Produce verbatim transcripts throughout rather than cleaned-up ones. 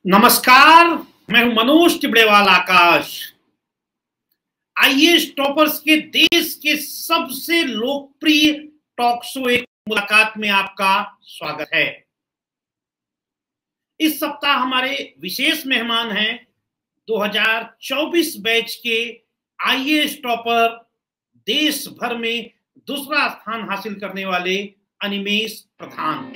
नमस्कार, मैं हूं मनोज तिबड़ेवाल आकाश। आईएएस टॉपर्स के देश के सबसे लोकप्रिय टॉक शो एक मुलाकात में आपका स्वागत है। इस सप्ताह हमारे विशेष मेहमान हैं दो हज़ार चौबीस बैच के आईएएस टॉपर, देश भर में दूसरा स्थान हासिल करने वाले अनिमेष प्रधान।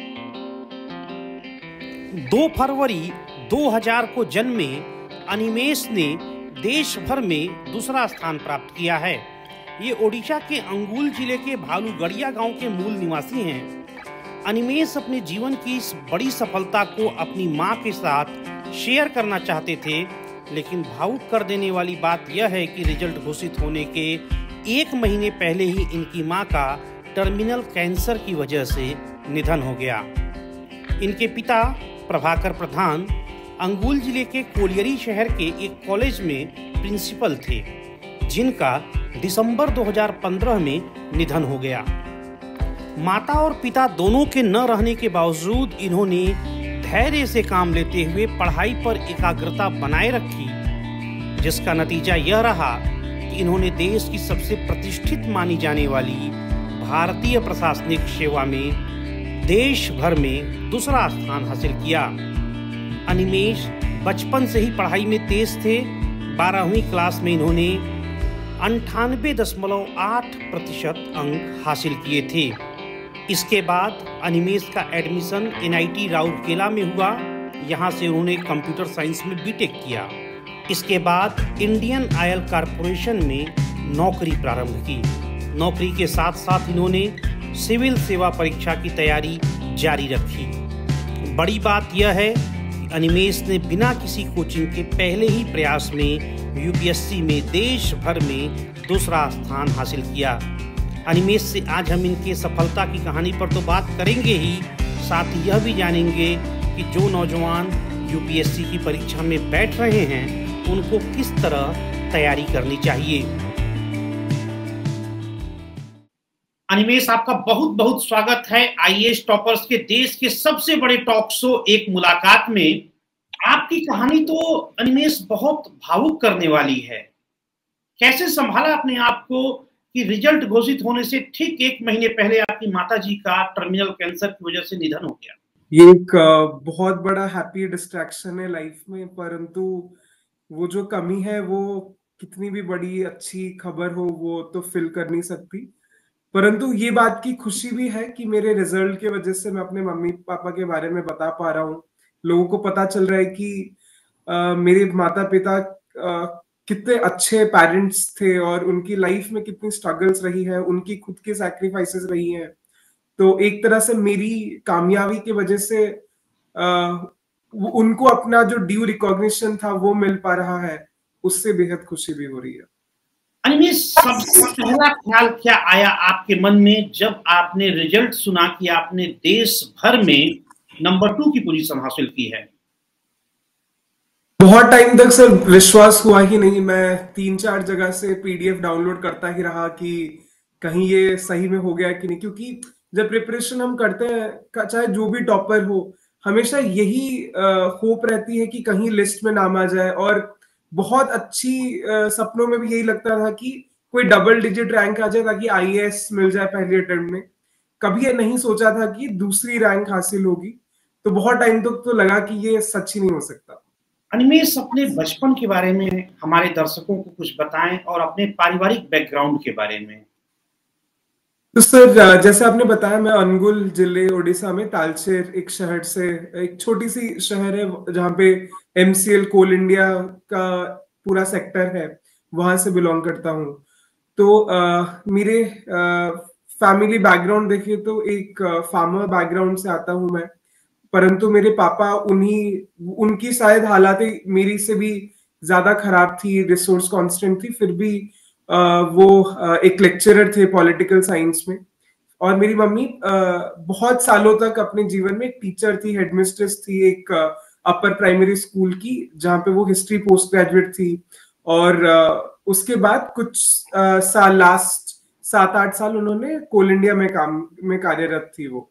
दो फरवरी दो हज़ार को जन्मे अनिमेष ने देश भर में दूसरा स्थान प्राप्त किया है। ये ओडिशा के अंगुल जिले के भालूगढ़िया गांव के मूल निवासी हैं। अनिमेष अपने जीवन की इस बड़ी सफलता को अपनी मां के साथ शेयर करना चाहते थे, लेकिन भावुक कर देने वाली बात यह है कि रिजल्ट घोषित होने के एक महीने पहले ही इनकी मां का टर्मिनल कैंसर की वजह से निधन हो गया। इनके पिता प्रभाकर प्रधान अंगुल जिले के कोलियरी शहर के एक कॉलेज में प्रिंसिपल थे, जिनका दिसंबर दो हज़ार पंद्रह में निधन हो गया। माता और पिता दोनों के न रहने के बावजूद इन्होंने धैर्य से काम लेते हुए पढ़ाई पर एकाग्रता बनाए रखी, जिसका नतीजा यह रहा कि इन्होंने देश की सबसे प्रतिष्ठित मानी जाने वाली भारतीय प्रशासनिक सेवा में देश भर में दूसरा स्थान हासिल किया। अनिमेष बचपन से ही पढ़ाई में तेज थे। बारहवीं क्लास में इन्होंने अंठानबे दशमलव आठ प्रतिशत अंक हासिल किए थे। इसके बाद अनिमेष का एडमिशन एनआईटी राउरकेला में हुआ। यहाँ से उन्होंने कंप्यूटर साइंस में बीटेक किया। इसके बाद इंडियन ऑयल कॉरपोरेशन में नौकरी प्रारंभ की। नौकरी के साथ साथ इन्होंने सिविल सेवा परीक्षा की तैयारी जारी रखी। बड़ी बात यह है कि अनिमेष ने बिना किसी कोचिंग के पहले ही प्रयास में यूपीएससी में देश भर में दूसरा स्थान हासिल किया। अनिमेष से आज हम इनके सफलता की कहानी पर तो बात करेंगे ही, साथ ही यह भी जानेंगे कि जो नौजवान यूपीएससी की परीक्षा में बैठ रहे हैं उनको किस तरह तैयारी करनी चाहिए। अनिमेष, आपका बहुत बहुत स्वागत है आईएएस टॉपर्स के देश के सबसे बड़े टॉक शो एक मुलाकात में। आपकी कहानी तो अनिमेष बहुत भावुक करने वाली है। कैसे संभाला अपने आप को कि रिजल्ट घोषित होने से ठीक एक महीने पहले आपकी माताजी का टर्मिनल कैंसर की वजह से निधन हो गया? ये एक बहुत बड़ा हैप्पी डिस्ट्रैक्शन है लाइफ में, परंतु वो जो कमी है वो कितनी भी बड़ी अच्छी खबर हो वो तो फिल कर नहीं सकती। परंतु ये बात की खुशी भी है कि मेरे रिजल्ट के वजह से मैं अपने मम्मी पापा के बारे में बता पा रहा हूँ। लोगों को पता चल रहा है कि आ, मेरे माता पिता आ, कितने अच्छे पेरेंट्स थे और उनकी लाइफ में कितनी स्ट्रगल्स रही है, उनकी खुद की सैक्रिफाइसेस रही हैं। तो एक तरह से मेरी कामयाबी की वजह से आ, उनको अपना जो ड्यू रिकॉग्निशन था वो मिल पा रहा है, उससे बेहद खुशी भी हो रही है। अनिमेष, सबसे पहला ख्याल क्या आया आपके मन में जब आपने रिजल्ट सुना कि आपने देश भर में नंबर टू की पोजीशन हासिल की है? बहुत टाइम तक सर विश्वास हुआ ही नहीं। मैं तीन चार जगह से पीडीएफ डाउनलोड करता ही रहा कि कहीं ये सही में हो गया कि नहीं, क्योंकि जब प्रिपरेशन हम करते हैं, चाहे जो भी टॉपर हो, हमेशा यही होप रहती है कि कहीं लिस्ट में नाम आ जाए। और बहुत अच्छी सपनों में भी यही लगता था कि कोई डबल डिजिट रैंक आ जाए ताकि आईएएस मिल जाए पहले अटेम्प्ट में। कभी ये नहीं सोचा था कि दूसरी रैंक हासिल होगी। तो बहुत टाइम तक तो, तो लगा कि ये सच ही नहीं हो सकता। अनिमेष, अपने बचपन के बारे में हमारे दर्शकों को कुछ बताएं और अपने पारिवारिक बैकग्राउंड के बारे में। तो सर, जैसे आपने बताया, मैं अंगुल जिले ओडिशा में तालचेर एक शहर से, एक छोटी सी शहर है जहाँ पे एमसीएल कोल इंडिया का पूरा सेक्टर है, वहां से बिलोंग करता हूँ। तो आ, मेरे फैमिली बैकग्राउंड देखिए तो एक फार्मर बैकग्राउंड से आता हूँ मैं। परंतु मेरे पापा, उन्हीं उनकी शायद हालातें मेरी से भी ज्यादा खराब थी, रिसोर्स कांस्टेंट थी, फिर भी Uh, वो uh, एक लेक्चरर थे पॉलिटिकल साइंस में। और मेरी मम्मी uh, बहुत सालों तक अपने जीवन में एक टीचर थी, हेडमिस्ट्रेस थी एक अपर प्राइमरी स्कूल की, जहाँ पे वो हिस्ट्री पोस्ट ग्रेजुएट थी। और uh, उसके बाद कुछ uh, साल, लास्ट सात आठ साल उन्होंने कोल इंडिया में काम में कार्यरत थी वो।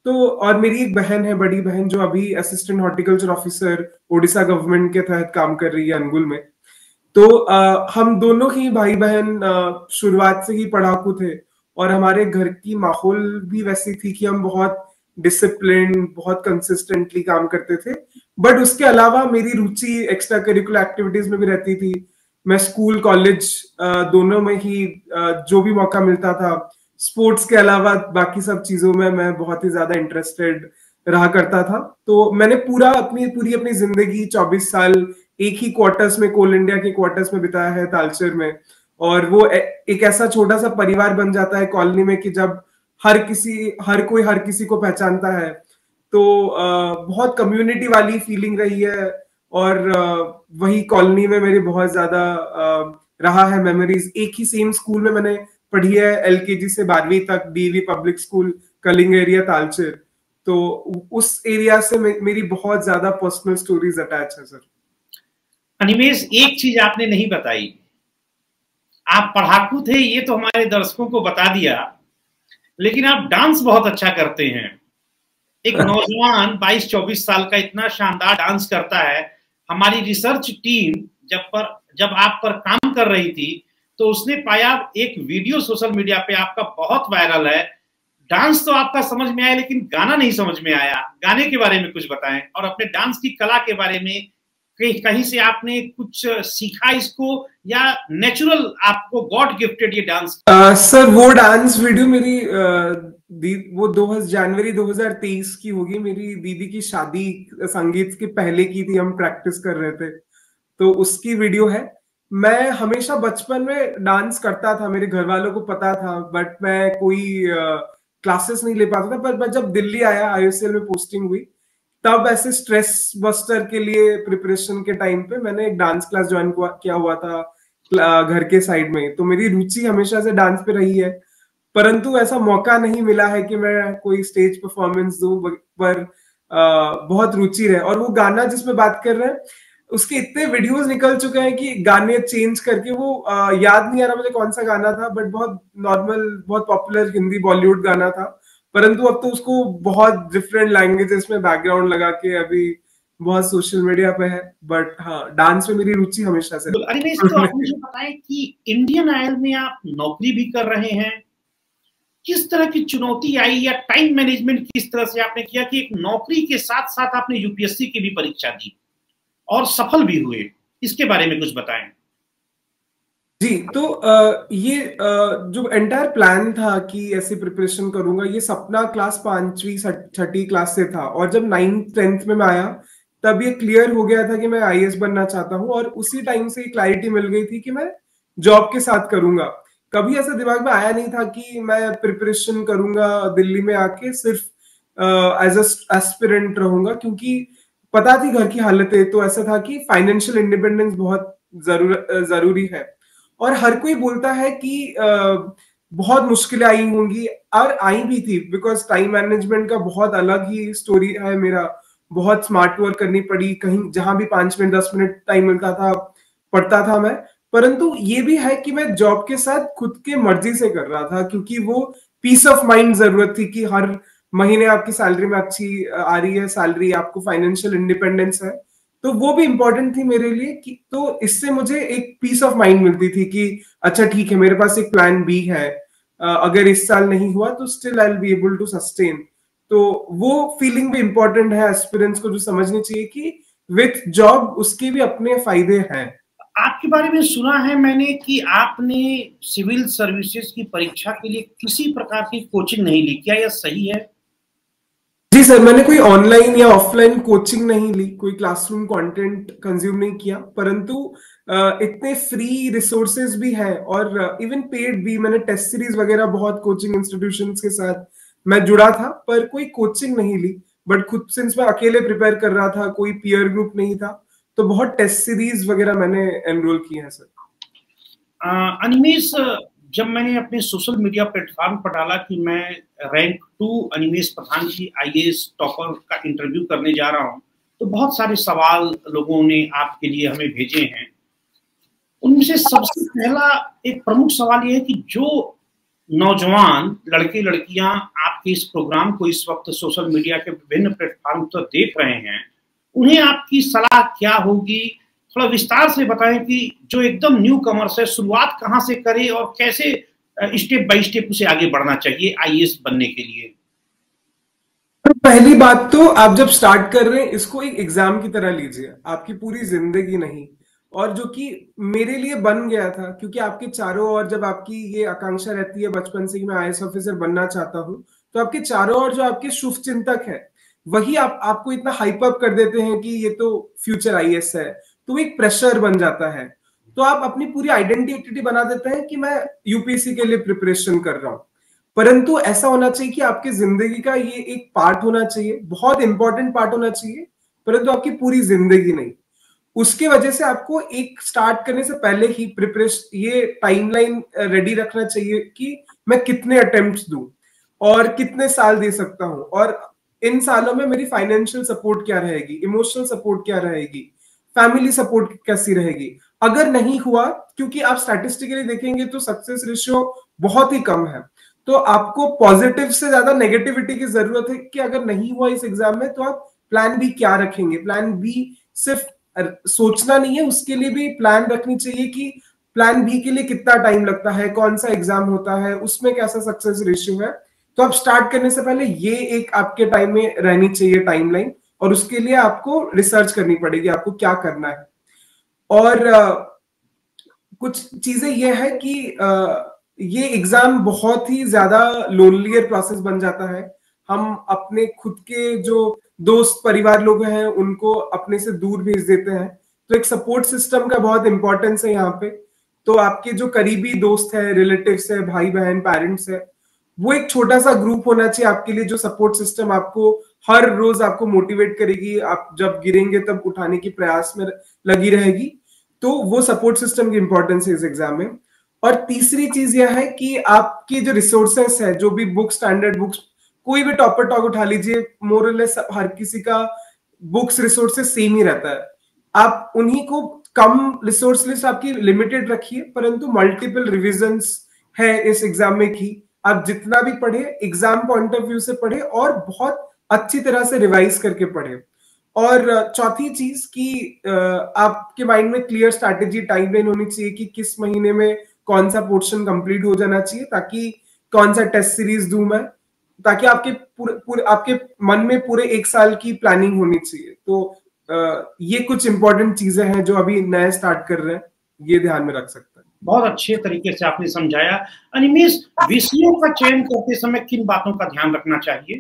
तो और मेरी एक बहन है, बड़ी बहन, जो अभी assistant horticulture officer Odisha government के तहत काम कर रही है अनुगुल में। तो आ, हम दोनों ही भाई बहन शुरुआत से ही पढ़ाकू थे, और हमारे घर की माहौल भी वैसी थी कि हम बहुत डिसिप्लिन, बहुत कंसिस्टेंटली काम करते थे। बट उसके अलावा मेरी रुचि एक्स्ट्रा करिकुलर एक्टिविटीज में भी रहती थी। मैं स्कूल कॉलेज दोनों में ही जो भी मौका मिलता था, स्पोर्ट्स के अलावा बाकी सब चीजों में मैं बहुत ही ज्यादा इंटरेस्टेड रहा करता था। तो मैंने पूरा अपनी पूरी अपनी जिंदगी चौबीस साल एक ही क्वार्टर्स में, कोल इंडिया के क्वार्टर्स में बिताया है, तालचेर में। और वो एक ऐसा छोटा सा परिवार बन जाता है कॉलोनी में कि जब हर किसी हर कोई हर किसी को पहचानता है, तो बहुत कम्युनिटी वाली फीलिंग रही है। और वही कॉलोनी में मेरे बहुत ज्यादा रहा है मेमोरीज। एक ही सेम स्कूल में मैंने पढ़ी है एलकेजी से बारहवीं तक, DV public school, Kalinga area, Talcher. तो उस एरिया से मे, मेरी बहुत ज्यादा पर्सनल स्टोरीज अटैच है सर। अनिमेष, एक चीज आपने नहीं बताई, आप पढ़ाकू थे ये तो हमारे दर्शकों को बता दिया, लेकिन आप डांस बहुत अच्छा करते हैं। एक नौजवान बाईस चौबीस साल का इतना शानदार डांस करता है। हमारी रिसर्च टीम जब पर जब आप पर काम कर रही थी तो उसने पाया एक वीडियो सोशल मीडिया पे आपका बहुत वायरल है। डांस तो आपका समझ में आया, लेकिन गाना नहीं समझ में आया। गाने के बारे में कुछ बताएं, और अपने डांस की कला के बारे में, कहीं कहीं से आपने कुछ सीखा इसको, या नेचुरल आपको गॉड गिफ्टेड ये डांस? uh, सर वो डांस वीडियो मेरी uh, दी, वो दो जनवरी दो हज़ार तेईस की होगी। मेरी दीदी की शादी संगीत के पहले की थी, हम प्रैक्टिस कर रहे थे, तो उसकी वीडियो है। मैं हमेशा बचपन में डांस करता था, मेरे घर वालों को पता था, बट मैं कोई क्लासेस uh, नहीं ले पाता था। पर मैं जब दिल्ली आया, आईओसीएल में पोस्टिंग हुई, तब ऐसे स्ट्रेस बस्टर के लिए प्रिपरेशन के टाइम पे मैंने एक डांस क्लास ज्वाइन किया हुआ था घर के साइड में। तो मेरी रुचि हमेशा से डांस पे रही है, परंतु ऐसा मौका नहीं मिला है कि मैं कोई स्टेज परफॉर्मेंस दूं, पर आ, बहुत रुचि है। और वो गाना जिसमें बात कर रहे हैं, उसके इतने वीडियोस निकल चुके हैं कि गाने चेंज करके वो आ, याद नहीं आ रहा मुझे कौन सा गाना था, बट बहुत नॉर्मल, बहुत पॉपुलर हिंदी बॉलीवुड गाना था। परंतु अब तो उसको बहुत डिफरेंट लैंग्वेजेस में बैकग्राउंड लगा के अभी बहुत सोशल मीडिया पे है। बट हाँ, डांस में मेरी रुचि हमेशा से। अनिमेष, तो आप मुझे बताएं कि इंडियन आयल में आप नौकरी भी कर रहे हैं, किस तरह की चुनौती आई, या टाइम मैनेजमेंट किस तरह से आपने किया कि एक नौकरी के साथ साथ आपने यूपीएससी की भी परीक्षा दी और सफल भी हुए, इसके बारे में कुछ बताएं। जी, तो आ, ये आ, जो एंटायर प्लान था कि ऐसे प्रिपरेशन करूंगा, ये सपना क्लास पांचवी छठी क्लास से था। और जब नाइन्थ टेंथ में मैं आया, तब ये क्लियर हो गया था कि मैं आईएएस बनना चाहता हूँ। और उसी टाइम से क्लैरिटी मिल गई थी कि मैं जॉब के साथ करूंगा। कभी ऐसा दिमाग में आया नहीं था कि मैं प्रिपरेशन करूंगा दिल्ली में आके, सिर्फ एज एस्पिरेंट रहूंगा, क्योंकि पता थी घर की हालतें। तो ऐसा था कि फाइनेंशियल इंडिपेंडेंस बहुत जरूर जरूरी है। और हर कोई बोलता है कि बहुत मुश्किलें आई होंगी, और आई भी थी, बिकॉज टाइम मैनेजमेंट का बहुत अलग ही स्टोरी है मेरा। बहुत स्मार्ट वर्क करनी पड़ी, कहीं जहां भी पांच मिनट दस मिनट टाइम मिलता था पढ़ता था मैं। परंतु ये भी है कि मैं जॉब के साथ खुद के मर्जी से कर रहा था, क्योंकि वो पीस ऑफ माइंड जरूरत थी कि हर महीने आपकी सैलरी में अच्छी आ रही है सैलरी, आपको फाइनेंशियल इंडिपेंडेंस है। तो वो भी इंपॉर्टेंट थी मेरे लिए कि, तो इससे मुझे एक पीस ऑफ माइंड मिलती थी कि अच्छा ठीक है, मेरे पास एक प्लान बी है, अगर इस साल नहीं हुआ तो still I will be able to sustain. तो वो फीलिंग भी इंपॉर्टेंट है एस्पिरेंट्स को, जो समझनी चाहिए कि विथ जॉब उसके भी अपने फायदे हैं। आपके बारे में सुना है मैंने कि आपने सिविल सर्विसेज की परीक्षा के लिए किसी प्रकार की कोचिंग नहीं ली, क्या यह सही है? जी सर, मैंने कोई ऑनलाइन या ऑफलाइन कोचिंग नहीं ली, कोई क्लासरूम कंटेंट कंज्यूम नहीं किया, परंतु इतने फ्री रिसोर्सेज भी हैं और इवन पेड भी। मैंने टेस्ट सीरीज वगैरह बहुत कोचिंग इंस्टीट्यूशंस के साथ मैं जुड़ा था, पर कोई कोचिंग नहीं ली। बट खुद सिंस मैं अकेले प्रिपेयर कर रहा था, कोई पीयर ग्रुप नहीं था, तो बहुत टेस्ट सीरीज वगैरह मैंने एनरोल किए हैं सर। अनिमेष, जब मैंने अपने सोशल मीडिया प्लेटफॉर्म पर डाला कि मैं रैंक टू अनिमेष प्रधान की आईएएस टॉपर का इंटरव्यू करने जा रहा हूं, तो बहुत सारे सवाल लोगों ने आपके लिए हमें भेजे हैं। उनमें से सबसे पहला एक प्रमुख सवाल यह है कि जो नौजवान लड़के लड़कियां आपके इस प्रोग्राम को इस वक्त सोशल मीडिया के विभिन्न प्लेटफॉर्म पर देख रहे हैं, उन्हें आपकी सलाह क्या होगी? थोड़ा विस्तार से बताएं कि जो एकदम न्यू कमर्स है, शुरुआत कहां से करे और कैसे स्टेप बाय स्टेप उसे आगे बढ़ना चाहिए आई ए एस बनने के लिए? तो पहली बात तो आप जब स्टार्ट कर रहे हैं इसको एक एग्जाम की तरह लीजिए, आपकी पूरी जिंदगी नहीं। और जो कि मेरे लिए बन गया था, क्योंकि आपके चारों ओर जब आपकी ये आकांक्षा रहती है बचपन से कि मैं आई ए एस ऑफिसर बनना चाहता हूं, तो आपके चारों ओर जो आपके शुभ चिंतक है वही आप आपको इतना हाइप अप कर देते हैं कि ये तो फ्यूचर आई ए एस है, तो एक प्रेशर बन जाता है। तो आप अपनी पूरी आइडेंटिटी बना देते हैं कि मैं यू पी एस सी के लिए प्रिपरेशन कर रहा हूं। परंतु ऐसा होना चाहिए कि आपकी जिंदगी का ये एक पार्ट होना चाहिए, बहुत इंपॉर्टेंट पार्ट होना चाहिए, परंतु आपकी पूरी जिंदगी नहीं। उसके वजह से आपको एक स्टार्ट करने से पहले ही प्रिपरेशन ये टाइमलाइन रेडी रखना चाहिए कि मैं कितने अटेम्प्ट्स दूं और कितने साल दे सकता हूं, और इन सालों में मेरी फाइनेंशियल सपोर्ट क्या रहेगी, इमोशनल सपोर्ट क्या रहेगी, फैमिली सपोर्ट कैसी रहेगी। अगर नहीं हुआ, क्योंकि आप स्टैटिस्टिकली देखेंगे तो सक्सेस रेशियो बहुत ही कम है, तो आपको पॉजिटिव से ज्यादा नेगेटिविटी की जरूरत है कि अगर नहीं हुआ इस एग्जाम में तो आप प्लान बी क्या रखेंगे। प्लान बी सिर्फ सोचना नहीं है, उसके लिए भी प्लान रखनी चाहिए कि प्लान बी के लिए कितना टाइम लगता है, कौन सा एग्जाम होता है, उसमें कैसा सक्सेस रेशियो है। तो आप स्टार्ट करने से पहले ये एक आपके टाइम में रहनी चाहिए टाइमलाइन, और उसके लिए आपको रिसर्च करनी पड़ेगी आपको क्या करना है। और आ, कुछ चीजें ये है कि आ, ये एग्जाम बहुत ही ज्यादा लोनलियर प्रोसेस बन जाता है। हम अपने खुद के जो दोस्त परिवार लोग हैं उनको अपने से दूर भेज देते हैं, तो एक सपोर्ट सिस्टम का बहुत इंपॉर्टेंस है यहाँ पे। तो आपके जो करीबी दोस्त है, रिलेटिव्स है, भाई बहन, पेरेंट्स है, वो एक छोटा सा ग्रुप होना चाहिए आपके लिए, जो सपोर्ट सिस्टम आपको हर रोज आपको मोटिवेट करेगी, आप जब गिरेंगे तब उठाने की प्रयास में लगी रहेगी। तो वो सपोर्ट सिस्टम की इंपॉर्टेंस है इस एग्जाम में। और तीसरी चीज यह है कि आपकी जो रिसोर्सेस है, जो भी बुक, स्टैंडर्ड बुक्स, कोई भी टॉपर टॉक उठा लीजिए, मोर और लेस हर किसी का बुक्स रिसोर्सेस सेम ही रहता है। आप उन्हीं को, कम रिसोर्स लिस्ट आपकी लिमिटेड रखिए, परंतु मल्टीपल रिविजन्स है इस एग्जाम में की। आप जितना भी पढ़े एग्जाम पॉइंट ऑफ व्यू से पढ़े और बहुत अच्छी तरह से रिवाइज करके पढ़े। और चौथी चीज कि आपके माइंड में क्लियर स्ट्रैटेजी, टाइमलाइन होनी चाहिए कि किस महीने में कौन सा पोर्शन कंप्लीट हो जाना चाहिए, ताकि कौन सा टेस्ट सीरीज दूं मैं, ताकि आपके पूरे पूरे आपके मन में पूरे एक साल की प्लानिंग होनी चाहिए। तो आ, ये कुछ इंपॉर्टेंट चीजें हैं जो अभी नए स्टार्ट कर रहे हैं, ये ध्यान में रख सकते हैं। बहुत अच्छे तरीके से आपने समझाया। अनिमेष, विषयों का चयन करते समय किन बातों का ध्यान रखना चाहिए?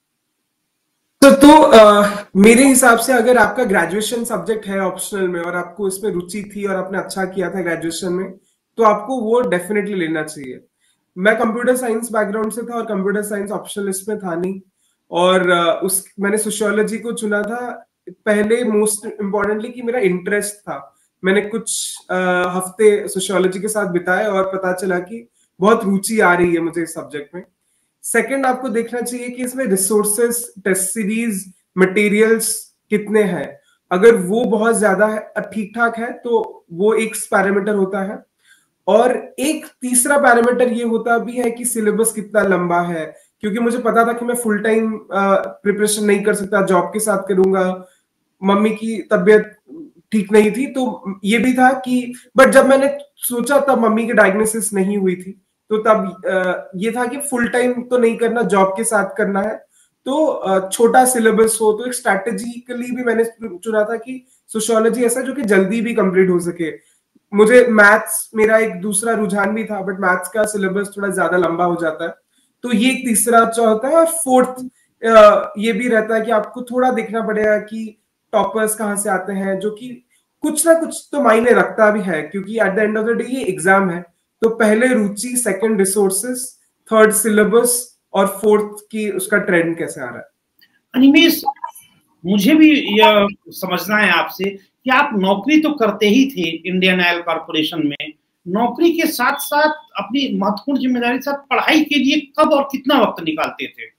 तो तो आ, मेरे हिसाब से अगर आपका ग्रेजुएशन सब्जेक्ट है ऑप्शनल में और आपको इसमें रुचि थी और आपने अच्छा किया था ग्रेजुएशन में, तो आपको वो डेफिनेटली लेना चाहिए। मैं कंप्यूटर साइंस बैकग्राउंड से था और कंप्यूटर साइंस ऑप्शनल लिस्ट में था नहीं, और उस मैंने सोशियोलॉजी को चुना था पहले, मोस्ट इम्पोर्टेंटली कि मेरा इंटरेस्ट था। मैंने कुछ आ, हफ्ते सोशियोलॉजी के साथ बिताए और पता चला कि बहुत रुचि आ रही है मुझे इस सब्जेक्ट में। सेकंड, आपको देखना चाहिए कि इसमें रिसोर्सेस, टेस्ट सीरीज, मटेरियल्स कितने हैं। अगर वो बहुत ज्यादा है, ठीक ठाक है, तो वो एक पैरामीटर होता है। और एक तीसरा पैरामीटर ये होता भी है कि सिलेबस कितना लंबा है, क्योंकि मुझे पता था कि मैं फुल टाइम प्रिपरेशन नहीं कर सकता, जॉब के साथ करूंगा, मम्मी की तबीयत ठीक नहीं थी, तो ये भी था कि, बट जब मैंने सोचा तब मम्मी की डायग्नोसिस नहीं हुई थी, तो तब ये था कि फुल टाइम तो नहीं करना, जॉब के साथ करना है, तो छोटा सिलेबस हो। तो एक स्ट्रैटेजिकली भी मैंने चुना था कि सोशियोलॉजी ऐसा जो कि जल्दी भी कंप्लीट हो सके। मुझे मैथ्स, मेरा एक दूसरा रुझान भी था, बट मैथ्स का सिलेबस थोड़ा ज्यादा लंबा हो जाता है, तो ये एक तीसरा अच्छा होता है। और फोर्थ ये भी रहता है कि आपको थोड़ा देखना पड़ेगा कि टॉपर्स कहाँ से आते हैं, जो कि कुछ ना कुछ तो मायने रखता भी है, क्योंकि at the end of the day ये एग्जाम है। तो पहले रुचि, सेकंड रिसोर्सेस, थर्ड सिलेबस, और फोर्थ की उसका ट्रेंड कैसे आ रहा है। अनिमेष, मुझे भी यह समझना है आपसे कि आप नौकरी तो करते ही थे इंडियन ऑयल कॉर्पोरेशन में, नौकरी के साथ साथ अपनी महत्वपूर्ण जिम्मेदारी के साथ पढ़ाई के लिए कब और कितना वक्त निकालते थे?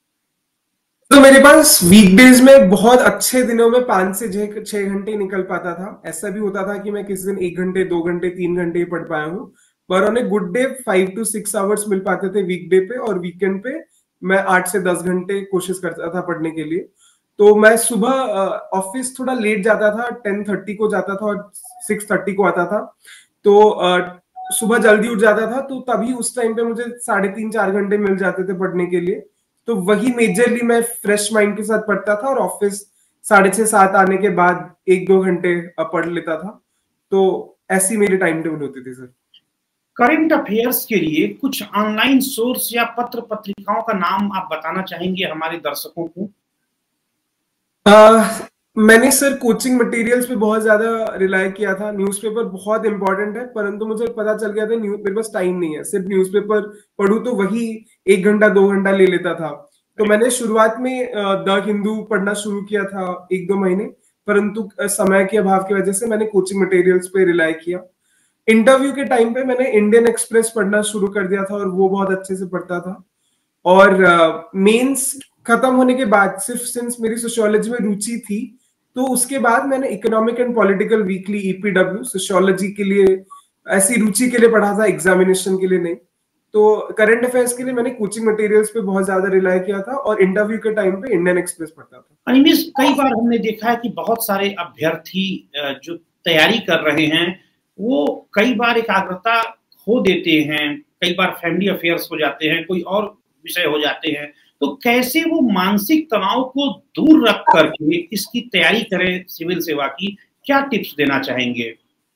तो मेरे पास वीकडेज में बहुत अच्छे दिनों में पांच से छह घंटे निकल पाता था। ऐसा भी होता था कि मैं किसी दिन एक घंटे, दो घंटे, तीन घंटे पढ़ पाया हूँ। पर on a good day five to six hours मिल पाते थे वीकडे पे, और वीकेंड पे मैं आठ से दस घंटे कोशिश करता था पढ़ने के लिए। तो मैं सुबह ऑफिस थोड़ा लेट जाता था, टेन थर्टी को जाता था और सिक्स थर्टी को आता था। तो uh, सुबह जल्दी उठ जाता था, तो तभी उस टाइम पे मुझे साढ़े तीन चार घंटे मिल जाते थे पढ़ने के लिए। तो वही मेजरली मैं फ्रेश माइंड के साथ पढ़ता था, और ऑफिस साढ़े छह सात आने के बाद एक दो घंटे पढ़ लेता था। तो ऐसी मेरी टाइम टेबल होती थी सर। करंट अफेयर्स के लिए कुछ ऑनलाइन सोर्स या पत्र पत्रिकाओं का नाम आप बताना चाहेंगे हमारे दर्शकों को? uh, मैंने सर कोचिंग मटेरियल्स पे बहुत ज्यादा रिलाय किया था। न्यूज़पेपर बहुत इंपॉर्टेंट है, परंतु मुझे पता चल गया था मेरे पास टाइम नहीं है, सिर्फ न्यूज़पेपर पढ़ूं तो वही एक घंटा दो घंटा ले लेता था। तो मैंने शुरुआत में द हिंदू पढ़ना शुरू किया था एक दो महीने, परंतु समय के अभाव की वजह से मैंने कोचिंग मटेरियल्स पे रिलाय किया। इंटरव्यू के टाइम पे मैंने इंडियन एक्सप्रेस पढ़ना शुरू कर दिया था, और वो बहुत अच्छे से पढ़ता था। और मेंस uh, खत्म होने के बाद, सिर्फ सिंस मेरी सोशियोलॉजी में रुचि थी, तो उसके बाद मैंने economic and political weekly EPW sociology के लिए, ऐसी रुचि के लिए पढ़ा था, एग्जामिनेशन के लिए नहीं। तो करंट अफेयर्स के लिए मैंने कोचिंग मटेरियल्स पे बहुत ज्यादा रिलाय किया था, और इंटरव्यू के टाइम पे इंडियन एक्सप्रेस पढ़ता था। अनिमेष, कई बार हमने देखा है कि बहुत सारे अभ्यर्थी जो तैयारी कर रहे हैं वो कई बार एकाग्रता खो देते हैं, कई बार फैमिली अफेयर्स हो जाते हैं, कोई और विषय हो जाते हैं। तो कैसे वो मानसिक तनाव को दूर रख करके इसकी तैयारी करें सिविल सेवा की, क्या टिप्स देना चाहेंगे?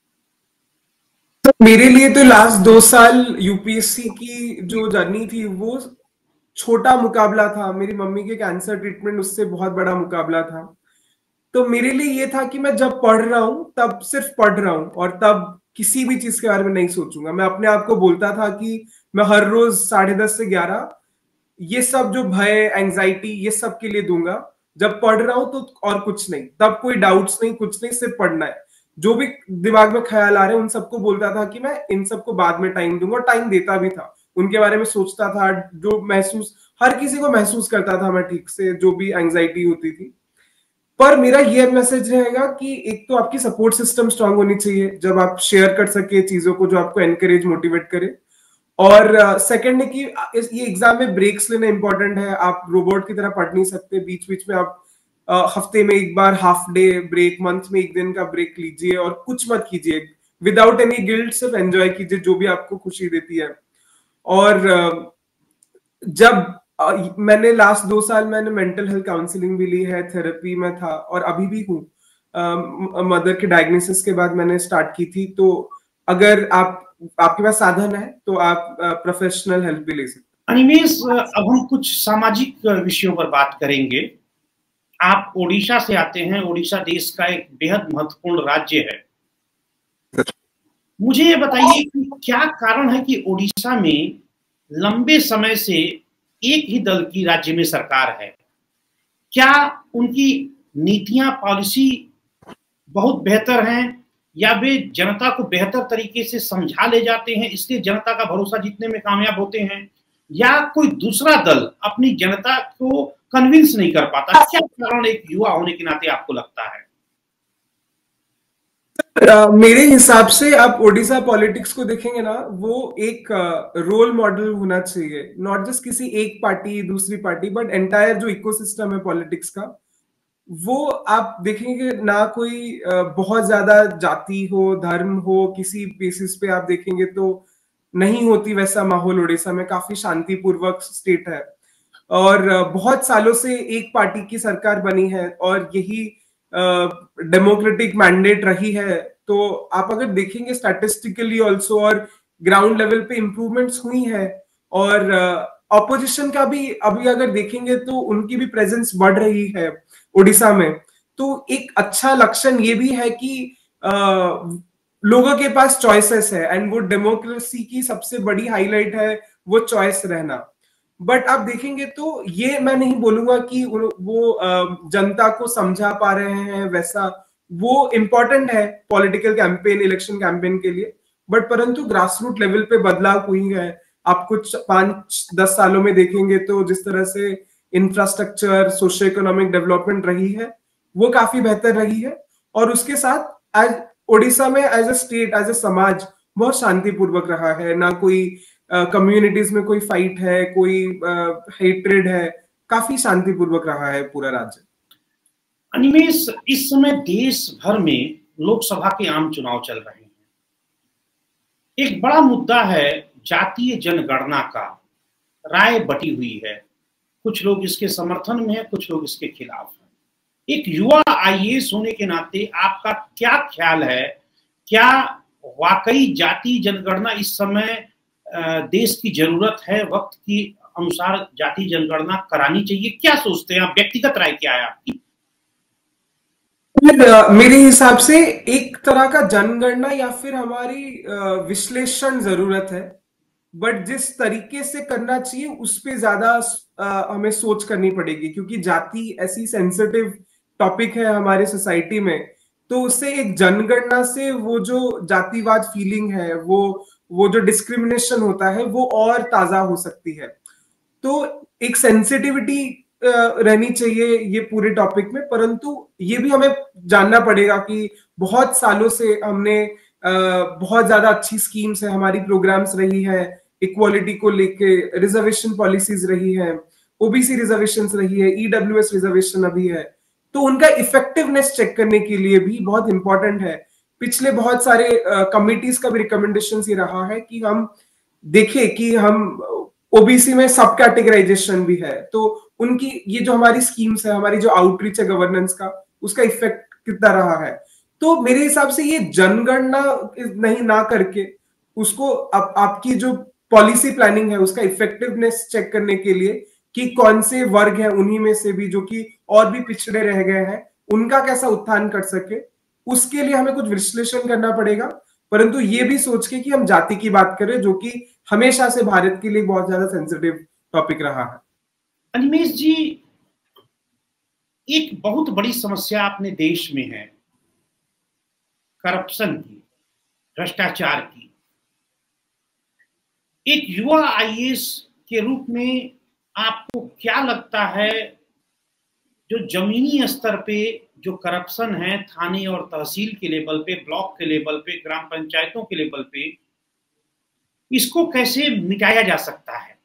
तो मेरे लिए तो लास्ट दो साल यूपीएससी की जो जर्नी थी वो छोटा मुकाबला था। मेरी मम्मी के कैंसर ट्रीटमेंट उससे बहुत बड़ा मुकाबला था। तो मेरे लिए ये था कि मैं जब पढ़ रहा हूं तब सिर्फ पढ़ रहा हूं, और तब किसी भी चीज के बारे में नहीं सोचूंगा। मैं अपने आप को बोलता था कि मैं हर रोज साढ़े दस से ग्यारह ये सब जो भय, एंजाइटी, ये सब के लिए दूंगा। जब पढ़ रहा हूं तो और कुछ नहीं, तब कोई डाउट्स नहीं, कुछ नहीं, सिर्फ पढ़ना है। जो भी दिमाग में ख्याल आ रहे हैं उन सबको बोलता था कि मैं इन सबको बाद में टाइम दूंगा, और टाइम देता भी था। उनके बारे में सोचता था, जो महसूस हर किसी को महसूस करता था मैं ठीक से, जो भी एंजाइटी होती थी। पर मेरा ये मैसेज रहेगा कि एक तो आपकी सपोर्ट सिस्टम स्ट्रांग होनी चाहिए, जब आप शेयर कर सके चीजों को जो आपको एनकरेज, मोटिवेट करे। और सेकंड है कि ये एग्जाम में ब्रेक्स लेना इंपॉर्टेंट है। आप रोबोट की तरह पढ़ नहीं सकते, बीच बीच में आप uh, हफ्ते में एक बार हाफ डे ब्रेक, मंथ में एक दिन का ब्रेक लीजिए, और कुछ मत कीजिए, विदाउट एनी गिल्ट, सिर्फ एंजॉय कीजिए जो भी आपको खुशी देती है। और uh, जब uh, मैंने लास्ट दो साल मैंने मेंटल हेल्थ काउंसलिंग भी ली है, थेरेपी में था, और अभी भी हूँ। मदर के डायग्नोसिस के बाद मैंने स्टार्ट की थी। तो अगर आप आपके पास साधन है तो आप प्रोफेशनल हेल्प भी ले सकते हैं। अनिमेष, अब हम कुछ सामाजिक विषयों पर बात करेंगे। आप ओडिशा से आते हैं। ओडिशा देश का एक बेहद महत्वपूर्ण राज्य है। मुझे ये बताइए कि क्या कारण है कि ओडिशा में लंबे समय से एक ही दल की राज्य में सरकार है? क्या उनकी नीतियां, पॉलिसी बहुत बेहतर हैं, या वे जनता को बेहतर तरीके से समझा ले जाते हैं इसलिए जनता का भरोसा जीतने में कामयाब होते हैं, या कोई दूसरा दल अपनी जनता को कन्विंस नहीं कर पाता? क्या कारण एक युवा होने के नाते आपको लगता है? Uh, मेरे हिसाब से आप ओडिशा पॉलिटिक्स को देखेंगे ना, वो एक रोल uh, मॉडल होना चाहिए, नॉट जस्ट किसी एक पार्टी, दूसरी पार्टी, बट एंटायर जो इकोसिस्टम है पॉलिटिक्स का, वो आप देखेंगे ना कोई uh, बहुत ज्यादा जाति हो, धर्म हो, किसी बेसिस पे आप देखेंगे तो नहीं होती वैसा माहौल। ओडिशा में काफी शांतिपूर्वक स्टेट है, और uh, बहुत सालों से एक पार्टी की सरकार बनी है, और यही डेमोक्रेटिक uh, मैंडेट रही है। तो आप अगर देखेंगे स्टैटिस्टिकली ऑल्सो, और ग्राउंड लेवल पे इंप्रूवमेंट्स हुई है, और ऑपोजिशन uh, का भी अभी अगर देखेंगे तो उनकी भी प्रेजेंस बढ़ रही है ओडिशा में। तो एक अच्छा लक्षण ये भी है कि uh, लोगों के पास चॉइसेस है, एंड वो डेमोक्रेसी की सबसे बड़ी हाईलाइट है वो चॉइस रहना। बट आप देखेंगे तो ये मैं नहीं बोलूंगा कि वो जनता को समझा पा रहे हैं वैसा। वो इम्पोर्टेंट है पॉलिटिकल कैंपेन, इलेक्शन कैंपेन के लिए, बट परंतु ग्रास रूट लेवल पे बदलाव हुई है। आप कुछ पांच दस सालों में देखेंगे तो जिस तरह से इंफ्रास्ट्रक्चर, सोशियो इकोनॉमिक डेवलपमेंट रही है वो काफी बेहतर रही है। और उसके साथ आज ओडिशा में as a state, as a समाज, बहुत शांतिपूर्वक रहा है, ना कोई कम्युनिटीज uh, में कोई फाइट है, कोई हेट्रेड uh, है, काफी शांतिपूर्वक रहा है पूरा राज्य। अनिमेष, इस समय देश भर में लोकसभा के आम चुनाव चल रहे हैं। एक बड़ा मुद्दा है जातीय जनगणना का, राय बटी हुई है, कुछ लोग इसके समर्थन में हैं, कुछ लोग इसके खिलाफ हैं। एक युवा आईएएस होने के नाते आपका क्या ख्याल है, क्या वाकई जातीय जनगणना इस समय देश की जरूरत है, वक्त की अनुसार जातीय जनगणना करानी चाहिए? क्या सोचते हैं आप, व्यक्तिगत राय क्या है आपकी? मेरे हिसाब से एक तरह का जनगणना या फिर हमारी विश्लेषण जरूरत है, बट जिस तरीके से करना चाहिए उस पे ज्यादा हमें सोच करनी पड़ेगी, क्योंकि जाति ऐसी सेंसिटिव टॉपिक है हमारे सोसाइटी में। तो उससे एक जनगणना से वो जो जातिवाद फीलिंग है, वो वो जो डिस्क्रिमिनेशन होता है, वो और ताजा हो सकती है। तो एक सेंसिटिविटी रहनी चाहिए ये पूरे टॉपिक में, परंतु ये भी हमें जानना पड़ेगा कि बहुत सालों से हमने बहुत ज्यादा अच्छी स्कीम्स है, हमारी प्रोग्राम्स रही है, इक्वालिटी को लेके रिजर्वेशन पॉलिसीज रही है, ओबीसी रिजर्वेशंस रही है, ईडब्ल्यूएस रिजर्वेशन अभी है। तो उनका इफेक्टिवनेस चेक करने के लिए भी बहुत इंपॉर्टेंट है। पिछले बहुत सारे कमिटीज का भी रिकमेंडेशन ये रहा है कि हम देखें कि हम ओबीसी में सब कैटेगराइजेशन भी है, तो उनकी ये जो हमारी स्कीम्स है, हमारी जो आउटरीच है गवर्नेंस का, उसका इफेक्ट कितना रहा है। तो मेरे हिसाब से ये जनगणना नहीं ना करके उसको आप, आपकी जो पॉलिसी प्लानिंग है उसका इफेक्टिवनेस चेक करने के लिए कि कौन से वर्ग हैं उन्हीं में से भी जो कि और भी पिछड़े रह गए हैं, उनका कैसा उत्थान कर सके, उसके लिए हमें कुछ विश्लेषण करना पड़ेगा। परंतु ये भी सोच के कि हम जाति की बात करें, जो कि हमेशा से भारत के लिए बहुत ज्यादा सेंसिटिव टॉपिक रहा है। अनिमेष जी, एक बहुत बड़ी समस्या अपने देश में है करप्शन की, भ्रष्टाचार की। एक युवा आईएएस के रूप में आपको क्या लगता है, जो जमीनी स्तर पे जो करप्शन है, थाने और तहसील के लेवल पे, ब्लॉक के लेवल पे, ग्राम पंचायतों के लेवल पे, इसको कैसे मिटाया जा सकता है?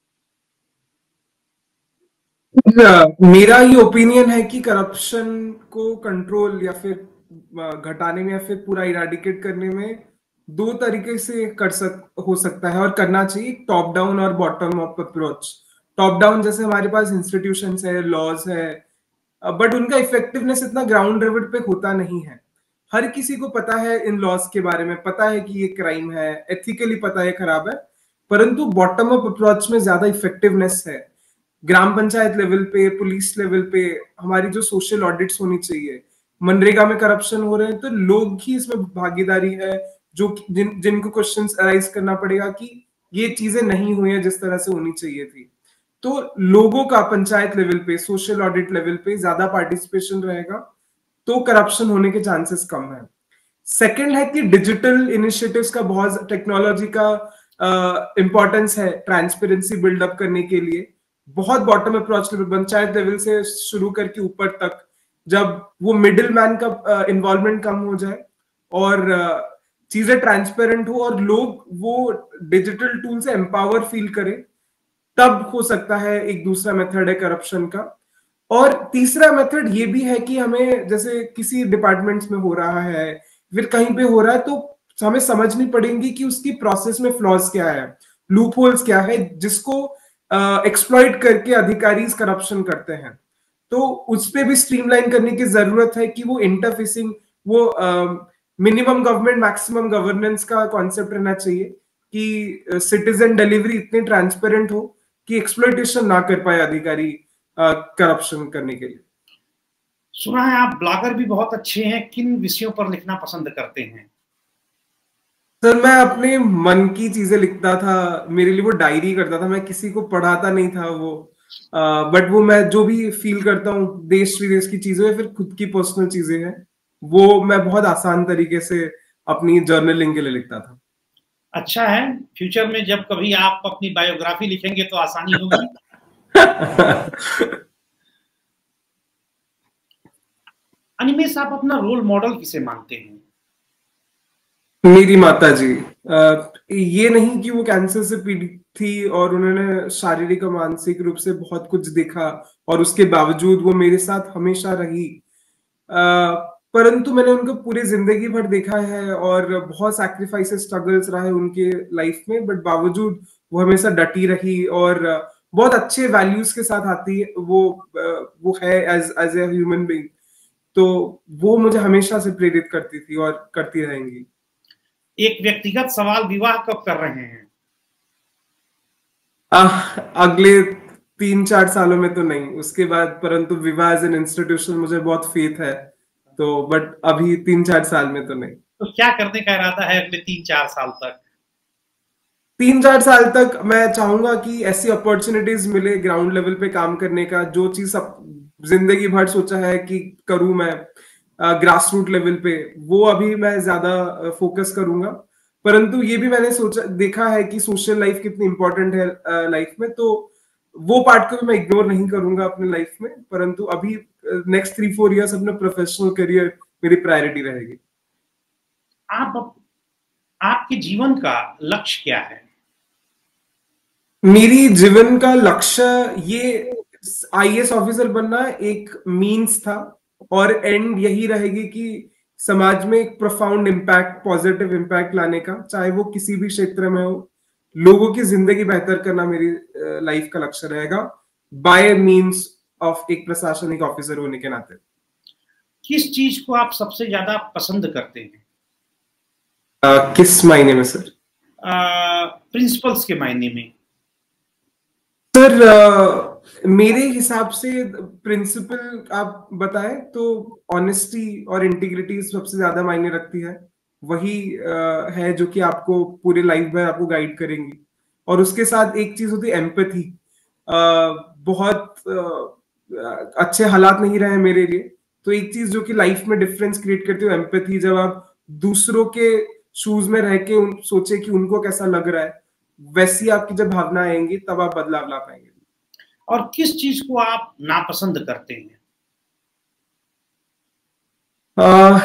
मेरा ये ओपिनियन है कि करप्शन को कंट्रोल या फिर घटाने में या फिर पूरा इराडिकेट करने में दो तरीके से कर सक हो सकता है और करना चाहिए, टॉप डाउन और bottom up approach. Top down जैसे हमारे पास इंस्टीट्यूशंस है, लॉज है, बट उनका इफेक्टिवनेस इतना ग्राउंड लेवल पे होता नहीं है। हर किसी को पता है इन लॉज के बारे में, पता है कि ये क्राइम है, एथिकली पता है खराब है, परंतु बॉटम अप अप्रोच में ज्यादा इफेक्टिवनेस है। ग्राम पंचायत लेवल पे, पुलिस लेवल पे हमारी जो सोशल ऑडिट्स होनी चाहिए, मनरेगा में करप्शन हो रहे हैं तो लोग ही इसमें भागीदारी है, जो जिन जिनको क्वेश्चंस अराइज करना पड़ेगा कि ये चीजें नहीं हुई हैं जिस तरह से होनी चाहिए थी। तो लोगों का पंचायत लेवल पे, सोशल ऑडिट लेवल पे ज्यादा पार्टिसिपेशन रहेगा तो करप्शन होने के चांसेस कम है। सेकंड है कि डिजिटल इनिशिएटिव्स का, बहुत टेक्नोलॉजी का इंपॉर्टेंस uh, है ट्रांसपेरेंसी बिल्डअप करने के लिए। बहुत bottom approach level, panchayat level से शुरू करके ऊपर तक, जब वो मिडिल मैन का इन्वॉल्वमेंट कम हो जाए और uh, चीजें ट्रांसपेरेंट हो और लोग वो डिजिटल टूल से एम्पावर फील करें, तब हो सकता है एक दूसरा मेथड है करप्शन का। और तीसरा मेथड ये भी है कि हमें, जैसे किसी डिपार्टमेंट्स में हो रहा है, फिर कहीं पे हो रहा है, तो हमें समझनी पड़ेगी कि उसकी प्रोसेस में फ्लॉज क्या है, लूप होल्स क्या है, जिसको एक्सप्लॉइट uh, करके अधिकारी करप्शन करते हैं। तो उस पर भी स्ट्रीमलाइन करने की जरूरत है कि वो इंटरफेसिंग, वो मिनिमम गवर्नमेंट मैक्सिमम गवर्नेंस का कॉन्सेप्ट रहना चाहिए कि सिटीजन uh, डिलीवरी इतनी ट्रांसपेरेंट हो कि एक्सप्लॉइटेशन ना कर पाए अधिकारी करप्शन uh, करने के लिए। सुना है आप ब्लॉगर भी बहुत अच्छे हैं, किन विषयों पर लिखना पसंद करते हैं? सर, मैं अपने मन की चीजें लिखता था, मेरे लिए वो डायरी करता था, मैं किसी को पढ़ाता नहीं था वो, बट वो मैं जो भी फील करता हूँ, देश विदेश की चीजें फिर खुद की पर्सनल चीजें हैं, वो मैं बहुत आसान तरीके से अपनी जर्नलिंग के लिए लिखता था। अच्छा है, फ्यूचर में जब कभी आप अपनी बायोग्राफी लिखेंगे तो आसानी होगी। अनिमेष, आप अपना रोल मॉडल किसे मानते हैं? मेरी माता जी। ये नहीं कि वो कैंसर से पीड़ित थी और उन्होंने शारीरिक और मानसिक रूप से बहुत कुछ देखा और उसके बावजूद वो मेरे साथ हमेशा रही, परंतु मैंने उनको पूरी जिंदगी भर देखा है और बहुत सैक्रिफाइसेस स्ट्रगल्स रहा है उनके लाइफ में, बट बावजूद वो हमेशा डटी रही और बहुत अच्छे वैल्यूज के साथ आती है वो वो है as as a human being. तो वो मुझे हमेशा से प्रेरित करती थी और करती रहेंगी। एक व्यक्तिगत सवाल, विवाह कब कर रहे हैं? आ, अगले तीन चार सालों में तो नहीं, उसके बाद, परंतु विवाह एज एन इंस्टीट्यूशन मुझे बहुत फेथ है, तो बट अभी तीन चार साल में तो नहीं। तो क्या करने का इरादा है अगले तीन चार साल तक? तीन चार साल तक मैं चाहूंगा कि ऐसी अपॉर्चुनिटीज मिले ग्राउंड लेवल पे काम करने का, जो चीज जिंदगी भर सोचा है कि करूं मैं ग्रास रूट लेवल पे, वो अभी मैं ज्यादा फोकस करूंगा। परंतु ये भी मैंने सोचा देखा है कि सोशल लाइफ कितनी इंपॉर्टेंट है लाइफ में, तो वो पार्ट को भी मैं इग्नोर नहीं करूंगा अपने लाइफ में, परंतु अभी नेक्स्ट थ्री फोर इयर्स अपने प्रोफेशनल करियर मेरी प्रायोरिटी रहेगी। आप आपके जीवन का लक्ष्य क्या है? मेरी जीवन का लक्ष्य ये आईएएस ऑफिसर बनना एक मीन्स था, और एंड यही रहेगी कि समाज में एक प्रोफाउंड इम्पैक्ट, पॉजिटिव इम्पैक्ट लाने का, चाहे वो किसी भी क्षेत्र में हो। लोगों की जिंदगी बेहतर करना मेरी लाइफ का लक्ष्य रहेगा, बाय मीन्स ऑफ एक प्रशासनिक ऑफिसर होने के नाते। किस चीज को आप सबसे ज्यादा पसंद करते हैं? uh, किस मायने में सर? प्रिंसिपल्स uh, के मायने में। सर uh, मेरे हिसाब से प्रिंसिपल आप बताएं तो ऑनेस्टी और इंटीग्रिटी सबसे ज्यादा मायने रखती है। वही uh, है जो कि आपको पूरे लाइफ भर आपको गाइड करेंगी, और उसके साथ एक चीज होती है एम्पैथी। uh, बहुत uh, अच्छे हालात नहीं रहे मेरे लिए, तो एक चीज जो कि लाइफ में डिफरेंस क्रिएट करती है एम्पैथी। जब आप दूसरों के शूज में रह के सोचे कि उनको कैसा लग रहा है, वैसी आपकी जब भावना आएंगी तब आप बदलाव ला पाएंगे। और किस चीज को आप नापसंद करते हैं? आ,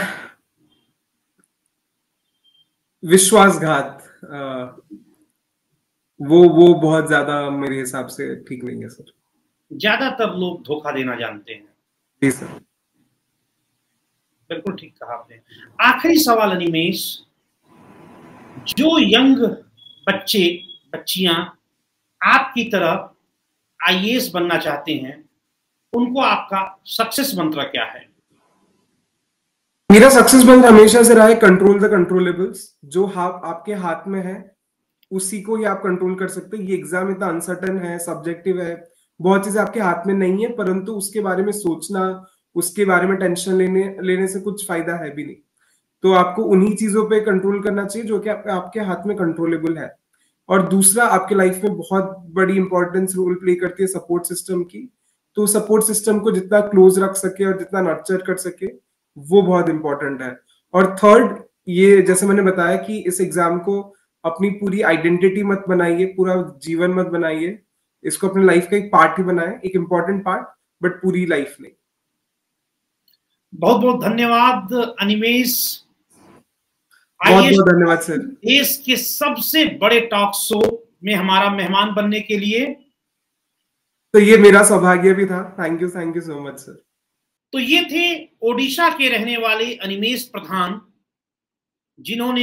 विश्वासघात, आ, वो वो बहुत ज्यादा मेरे हिसाब से ठीक नहीं है सर। ज्यादातर लोग धोखा देना जानते हैं। जी सर, बिल्कुल ठीक कहा आपने। आखिरी सवाल अनिमेष, जो यंग बच्चे बच्चियां आपकी तरह आईएएस बनना चाहते हैं, उनको आपका सक्सेस मंत्र क्या है? मेरा सक्सेस मंत्र हमेशा से रहा है कंट्रोल द कंट्रोलेबल्स। जो हाथ आपके हाथ में है उसी को ही आप कंट्रोल कर सकते हैं। ये एग्जाम इतना अनसर्टन है, सब्जेक्टिव है, बहुत चीजें आपके हाथ में नहीं है, परंतु उसके बारे में सोचना, उसके बारे में टेंशन लेने लेने से कुछ फायदा है भी नहीं। तो आपको उन्हीं चीजों पे कंट्रोल करना चाहिए जो कि आप, आपके हाथ में कंट्रोलेबल है। और दूसरा, आपके लाइफ में बहुत बड़ी इंपॉर्टेंस रोल प्ले करती है सपोर्ट सिस्टम की। तो सपोर्ट सिस्टम को जितना क्लोज रख सके और जितना नर्चर कर सके, वो बहुत इंपॉर्टेंट है। और थर्ड, ये जैसे मैंने बताया कि इस एग्जाम को अपनी पूरी आइडेंटिटी मत बनाइए, पूरा जीवन मत बनाइए, इसको अपने लाइफ का एक पार्ट ही बनाए, एक इंपॉर्टेंट पार्ट, बट पूरी लाइफ नहीं। बहुत बहुत धन्यवाद अनिमेष, बहुत बहुत धन्यवाद सर, देश के सबसे बड़े टॉक शो में हमारा मेहमान बनने के लिए। तो ये मेरा सौभाग्य भी था। Thank you, thank you so much sir. तो ये थे ओडिशा के रहने वाले अनिमेष प्रधान, जिन्होंने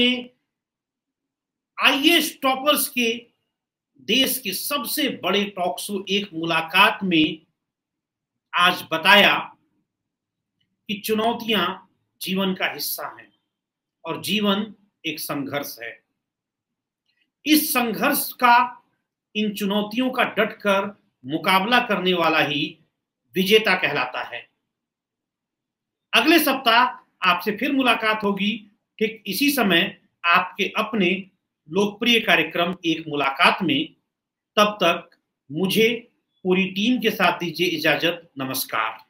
आईएएस टॉपर्स के देश के सबसे बड़े टॉक शो एक मुलाकात में आज बताया कि चुनौतियां जीवन का हिस्सा हैं और जीवन एक संघर्ष है। इस संघर्ष का, इन चुनौतियों का डटकर मुकाबला करने वाला ही विजेता कहलाता है। अगले सप्ताह आपसे फिर मुलाकात होगी, ठीक इसी समय आपके अपने लोकप्रिय कार्यक्रम एक मुलाकात में। तब तक मुझे पूरी टीम के साथ दीजिए इजाजत। नमस्कार।